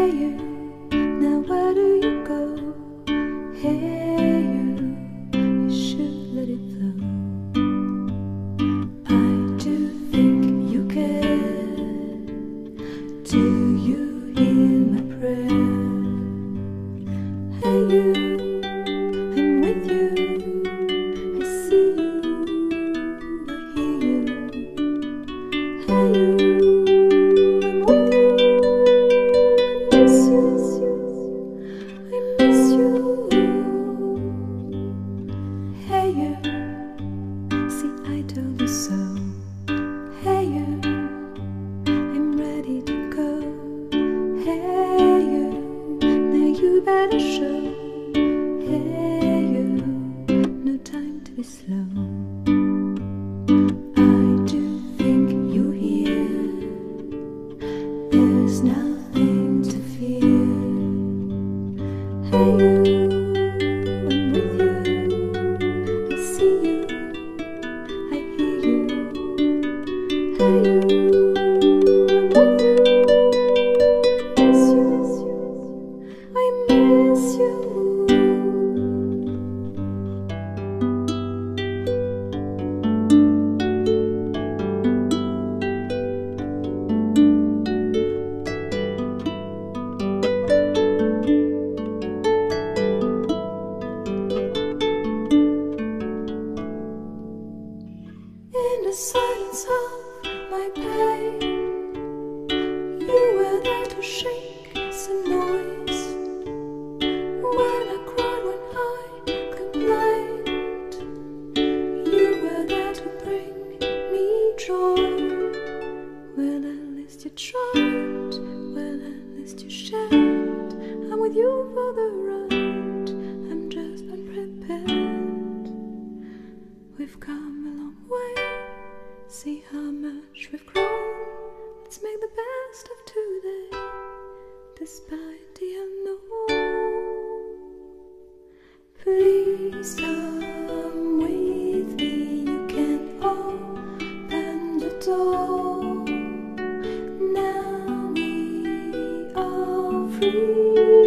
you, now where do you go? Hey you should let it flow. I do think you care. Do you hear my prayer? Hey you, I'm with you. I see you, I hear you. Hey you, I'm with you. I miss you, I miss you. Hey you, see I told you so. Hey you, I'm ready to go. Hey you, now you better show. Hey you, no time to be slow. I do think you hear. There's nothing to fear. Hey you, I'm with you. I see you, I hear you. Hey you, I'm with you. I miss you, I miss you. In the silence of my pain, you were there to shake some noise. When I cried, when I complained, you were there to bring me joy. Well, at least you tried, well, at least you shared. I'm with you for the ride, I'm just unprepared. We've come a long way, see how much we've grown. Let's make the best of today, despite the unknown. Please come with me, you can open the door. Now we are free.